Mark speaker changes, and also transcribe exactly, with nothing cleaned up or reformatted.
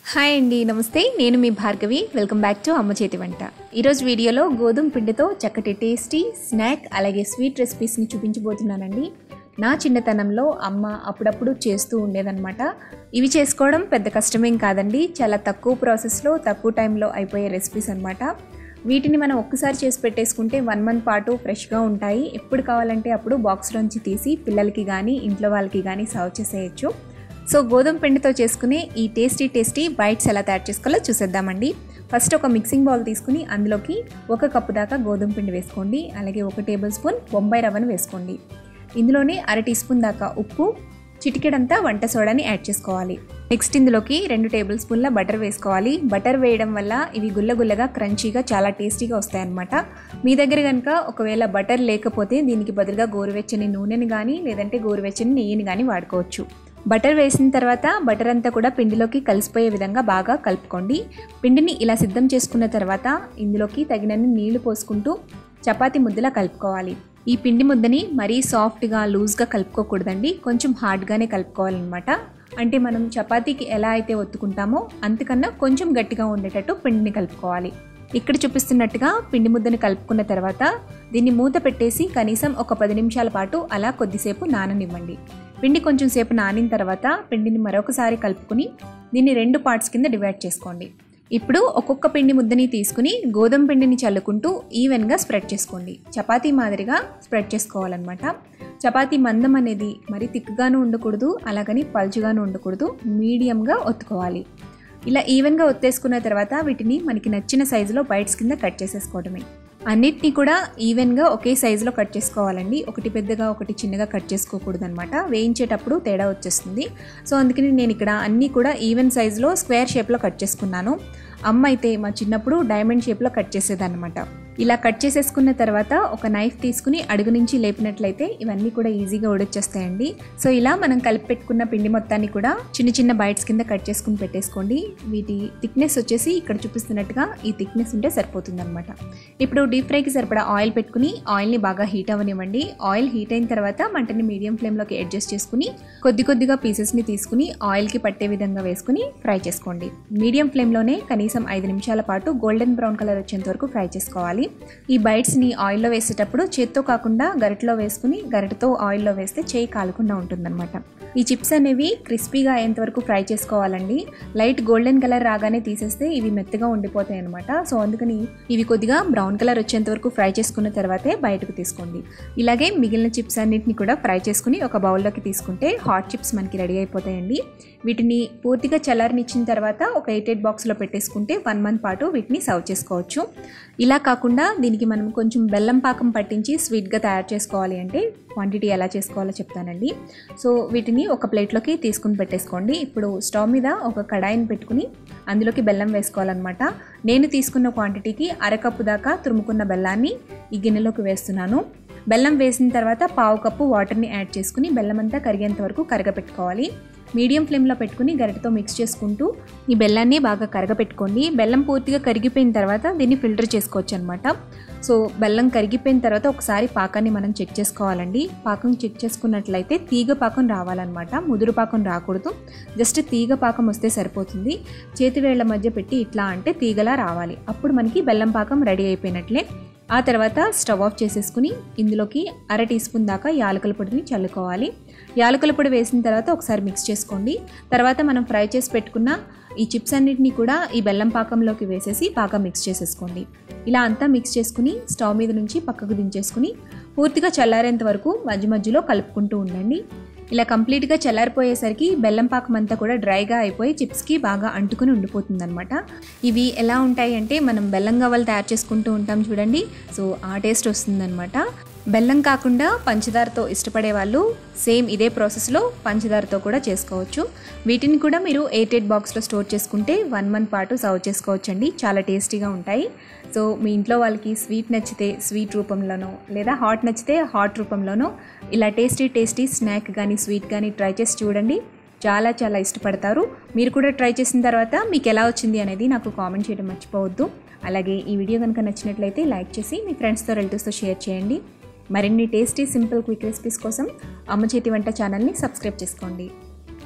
Speaker 1: Hi అండి, నమస్తే. నేను మీ భార్గవి. వెల్కమ్ బ్యాక్ టు అమ్మ చేతి వంట. ఈరోజు వీడియోలో గోధుమ పిండితో చక్కటి టేస్టీ స్నాక్ అలాగే స్వీట్ రెసిపీస్ని చూపించబోతున్నానండి. నా చిన్నతనంలో అమ్మ అప్పుడప్పుడు చేస్తూ ఉండేదన్నమాట. ఇవి చేసుకోవడం పెద్ద కష్టమేం కాదండి, చాలా తక్కువ ప్రాసెస్లో తక్కువ టైంలో అయిపోయే రెసిపీస్ అనమాట. వీటిని మనం ఒక్కసారి చేసి పెట్టేసుకుంటే వన్ మంత్ పాటు ఫ్రెష్గా ఉంటాయి. ఎప్పుడు కావాలంటే అప్పుడు బాక్స్లోంచి తీసి పిల్లలకి కానీ ఇంట్లో వాళ్ళకి కానీ సర్వ్ చేసేయచ్చు. సో గోధుమ పిండితో చేసుకునే ఈ టేస్టీ టేస్టీ బైట్స్ ఎలా తయారు చేసుకోవాలో చూసేద్దామండి. ఫస్ట్ ఒక మిక్సింగ్ బౌల్ తీసుకుని అందులోకి ఒక కప్పు దాకా గోధుమ పిండి వేసుకోండి. అలాగే ఒక టేబుల్ స్పూన్ బొంబాయి రవ్వను వేసుకోండి. ఇందులోనే అర టీ స్పూన్ దాకా ఉప్పు, చిటికెడంతా వంట సోడాని యాడ్ చేసుకోవాలి. నెక్స్ట్ ఇందులోకి రెండు టేబుల్ స్పూన్ల బటర్ వేసుకోవాలి. బటర్ వేయడం వల్ల ఇవి గుల్లగుల్లగా క్రంచీగా చాలా టేస్టీగా వస్తాయన్నమాట. మీ దగ్గర కనుక ఒకవేళ బటర్ లేకపోతే దీనికి బదులుగా గోరువెచ్చని నూనెని కానీ లేదంటే గోరువెచ్చని నెయ్యిని కానీ వాడుకోవచ్చు. బటర్ వేసిన తర్వాత బటర్ అంతా కూడా పిండిలోకి కలిసిపోయే విధంగా బాగా కలుపుకోండి. పిండిని ఇలా సిద్ధం చేసుకున్న తర్వాత ఇందులోకి తగినన్ని నీళ్లు పోసుకుంటూ చపాతీ ముద్దలా కలుపుకోవాలి. ఈ పిండి ముద్దని మరీ సాఫ్ట్గా లూజ్గా కలుపుకోకూడదండి, కొంచెం హార్డ్గానే కలుపుకోవాలన్నమాట. అంటే మనం చపాతీకి ఎలా అయితే ఒత్తుకుంటామో అంతకన్నా కొంచెం గట్టిగా ఉండేటట్టు పిండిని కలుపుకోవాలి. ఇక్కడ చూపిస్తున్నట్టుగా పిండి ముద్దని కలుపుకున్న తర్వాత దీన్ని మూత పెట్టేసి కనీసం ఒక పది నిమిషాల పాటు అలా కొద్దిసేపు నాననివ్వండి. పిండి కొంచెం సేపు నానిన తర్వాత పిండిని మరొకసారి కలుపుకుని దీన్ని రెండు పార్ట్స్ కింద డివైడ్ చేసుకోండి. ఇప్పుడు ఒక్కొక్క పిండి ముద్దని తీసుకుని గోధుమ పిండిని చల్లుకుంటూ ఈవెన్గా స్ప్రెడ్ చేసుకోండి. చపాతీ మాదిరిగా స్ప్రెడ్ చేసుకోవాలన్నమాట. చపాతీ మందం అనేది మరి తిక్కుగాను ఉండకూడదు, అలాగని పల్చుగాను ఉండకూడదు, మీడియంగా ఒత్తుకోవాలి. ఇలా ఈవెన్గా ఒత్తేసుకున్న తర్వాత వీటిని మనకి నచ్చిన సైజులో బైట్స్ కింద కట్ చేసేసుకోవడమే. అన్నిటినీ కూడా ఈవెన్గా ఒకే సైజులో కట్ చేసుకోవాలండి. ఒకటి పెద్దగా ఒకటి చిన్నగా కట్ చేసుకోకూడదు అనమాట. వేయించేటప్పుడు తేడా వచ్చేస్తుంది. సో అందుకని నేను ఇక్కడ అన్నీ కూడా ఈవెన్ సైజులో స్క్వేర్ షేప్లో కట్ చేసుకున్నాను. అమ్మ అయితే మా చిన్నప్పుడు డైమండ్ షేప్లో కట్ చేసేదన్నమాట. ఇలా కట్ చేసేసుకున్న తర్వాత ఒక నైఫ్ తీసుకుని అడుగు నుంచి లేపినట్లయితే ఇవన్నీ కూడా ఈజీగా ఉడొచ్చేస్తాయండి. సో ఇలా మనం కలిపి పెట్టుకున్న పిండి మొత్తాన్ని కూడా చిన్న చిన్న బైట్స్ కింద కట్ చేసుకుని పెట్టేసుకోండి. వీటి థిక్నెస్ వచ్చేసి ఇక్కడ చూపిస్తున్నట్టుగా ఈ థిక్నెస్ ఉంటే సరిపోతుంది అనమాట. ఇప్పుడు డీప్ ఫ్రైకి సరిపడా ఆయిల్ పెట్టుకుని ఆయిల్ని బాగా హీట్ అవ్వనివ్వండి. ఆయిల్ హీట్ అయిన తర్వాత మంటని మీడియం ఫ్లేమ్లోకి అడ్జస్ట్ చేసుకుని కొద్ది కొద్దిగా పీసెస్ని తీసుకుని ఆయిల్కి పట్టే విధంగా వేసుకుని ఫ్రై చేసుకోండి. మీడియం ఫ్లేమ్లోనే కనీసం ఐదు నిమిషాల పాటు గోల్డెన్ బ్రౌన్ కలర్ వచ్చేంత వరకు ఫ్రై చేసుకోవాలి. ఈ బైట్స్ని ఆయిల్లో వేసేటప్పుడు చేత్తో కాకుండా గరిటలో వేసుకుని గరిటతో ఆయిల్లో వేస్తే చేయి కాలకుండా ఉంటుందన్నమాట. ఈ చిప్స్ అనేవి క్రిస్పీగా అయ్యేంత వరకు ఫ్రై చేసుకోవాలండి. లైట్ గోల్డెన్ కలర్ రాగానే తీసేస్తే ఇవి మెత్తగా ఉండిపోతాయి అనమాట. సో అందుకని ఇవి కొద్దిగా బ్రౌన్ కలర్ వచ్చేంత వరకు ఫ్రై చేసుకున్న తర్వాతే బయటకు తీసుకోండి. ఇలాగే మిగిలిన చిప్స్ అన్నింటినీ కూడా ఫ్రై చేసుకుని ఒక బౌల్లోకి తీసుకుంటే హాట్ చిప్స్ మనకి రెడీ అయిపోతాయండి. వీటిని పూర్తిగా చల్లారనిచ్చిన తర్వాత ఒక ఎయిట్ ఎయిట్ బాక్స్లో పెట్టేసుకుంటే వన్ మంత్ పాటు వీటిని సర్వ్ చేసుకోవచ్చు. ఇలా కాకుండా దీనికి మనం కొంచెం బెల్లం పాకం పట్టించి స్వీట్గా తయారు చేసుకోవాలి అంటే క్వాంటిటీ ఎలా చేసుకోవాలో చెప్తానండి. సో వీటిని ఒక ప్లేట్లోకి తీసుకుని పెట్టేసుకోండి. ఇప్పుడు స్టవ్ మీద ఒక కడాయిని పెట్టుకుని అందులోకి బెల్లం వేసుకోవాలన్నమాట. నేను తీసుకున్న క్వాంటిటీకి అరకప్పు దాకా తురుముకున్న బెల్లాన్ని ఈ గిన్నెలోకి వేస్తున్నాను. బెల్లం వేసిన తర్వాత పావు కప్పు వాటర్ని యాడ్ చేసుకుని బెల్లం అంతా కరిగేంత వరకు కరగపెట్టుకోవాలి. మీడియం ఫ్లేమ్లో పెట్టుకుని గరిటతో మిక్స్ చేసుకుంటూ ఈ బెల్లాన్ని బాగా కరగపెట్టుకోండి. బెల్లం పూర్తిగా కరిగిపోయిన తర్వాత దీన్ని ఫిల్టర్ చేసుకోవచ్చు అనమాట. సో బెల్లం కరిగిపోయిన తర్వాత ఒకసారి పాకాన్ని మనం చెక్ చేసుకోవాలండి. పాకం చెక్ చేసుకున్నట్లయితే తీగ పాకం రావాలన్నమాట, ముదురు పాకం రాకూడదు. జస్ట్ తీగ పాకం వస్తే సరిపోతుంది. చేతి వేళ్ల మధ్య పెట్టి ఇట్లా అంటే తీగలా రావాలి. అప్పుడు మనకి బెల్లం పాకం రెడీ అయిపోయినట్లే. ఆ తర్వాత స్టవ్ ఆఫ్ చేసేసుకుని ఇందులోకి అర టీ స్పూన్ దాకా యాలకుల పొడిని చల్లుకోవాలి. యాలకుల పొడి వేసిన తర్వాత ఒకసారి మిక్స్ చేసుకోండి. తర్వాత మనం ఫ్రై చేసి పెట్టుకున్న ఈ చిప్స్ అన్నిటినీ కూడా ఈ బెల్లం పాకంలోకి వేసేసి బాగా మిక్స్ చేసేసుకోండి. ఇలా అంతా మిక్స్ చేసుకుని స్టవ్ మీద నుంచి పక్కకు దించేసుకుని పూర్తిగా చల్లారేంత వరకు మధ్య మధ్యలో కలుపుకుంటూ ఉండండి. ఇలా కంప్లీట్గా చల్లారిపోయేసరికి బెల్లం పాకం అంతా కూడా డ్రైగా అయిపోయి చిప్స్కి బాగా అంటుకుని ఉండిపోతుంది అనమాట. ఇవి ఎలా ఉంటాయి అంటే మనం బెల్లం గవ్వలు తయారు చేసుకుంటూ ఉంటాం చూడండి, సో ఆ టేస్ట్ వస్తుందన్నమాట. బెల్లం కాకుండా పంచదారతో ఇష్టపడే వాళ్ళు సేమ్ ఇదే ప్రాసెస్లో పంచదారతో కూడా చేసుకోవచ్చు. వీటిని కూడా మీరు ఎయిట్ ఎయిట్ బాక్స్లో స్టోర్ చేసుకుంటే వన్ మంత్ పాటు సర్వ్ చేసుకోవచ్చు అండి. చాలా టేస్టీగా ఉంటాయి. సో మీ ఇంట్లో వాళ్ళకి స్వీట్ నచ్చితే స్వీట్ రూపంలోనో లేదా హాట్ నచ్చితే హాట్ రూపంలోనో ఇలా టేస్టీ టేస్టీ స్నాక్ కానీ స్వీట్ కానీ ట్రై చేసి చూడండి. చాలా చాలా ఇష్టపడతారు. మీరు కూడా ట్రై చేసిన తర్వాత మీకు ఎలా వచ్చింది అనేది నాకు కామెంట్ చేయడం మర్చిపోవద్దు. అలాగే ఈ వీడియో కనుక నచ్చినట్లయితే లైక్ చేసి మీ ఫ్రెండ్స్తో రిలేటివ్స్తో షేర్ చేయండి. మరిన్ని టేస్టీ సింపుల్ క్విక్ రెసిపీస్ కోసం అమ్మ చేతి వంట ఛానల్ని సబ్స్క్రైబ్ చేసుకోండి.